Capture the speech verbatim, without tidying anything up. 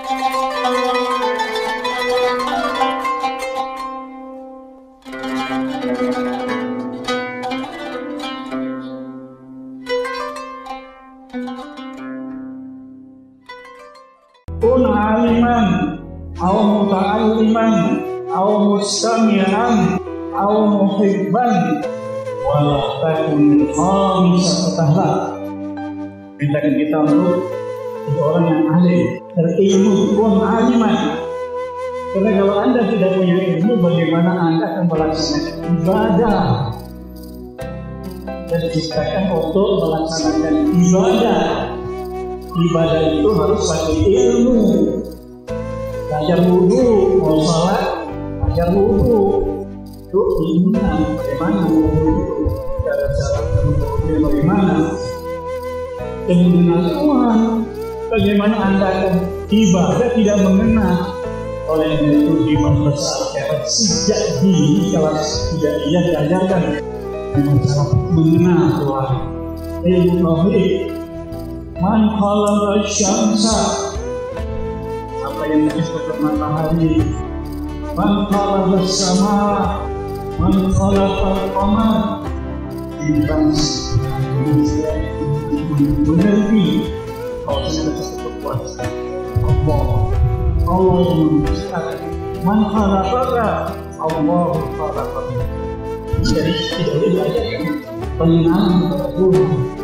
Kun aliman aw muta'alliman aw mustami'an aw muhibban wala takun khamisatahlah. Mintakan kita untuk jadi orang yang alim, berilmu, kun aliman. Karena kalau Anda tidak punya ilmu, bagaimana Anda akan melaksanakan ibadah? Dan diciptakan untuk melaksanakan ibadah. Ibadah itu harus pakai ilmu. Belajar wudhu, mau sholat, belajar wudhu. Itu ilmu, bagaimana wudhu itu? Cara-cara wudhu bagaimana? Kemudian Tuhan, bagaimana Anda akan ibadah tidak mengenal? Oleh itu diperbesar sejak dini kelas tidak ia diajarkan dengan cara mengenal Tuhan. Ilmu tauhid. Man khalaqa syamsa, apa yang disebut matahari. Man khalaqa sama, man khalaqa qamar. Bintang manusia mengerti kalau sudah disebut kuasa Allah. Allah yang menciptakan. Man khalaqaka, Allah khalaqaka. Jadi tidak diajarkan pengenalan kepada Tuhan.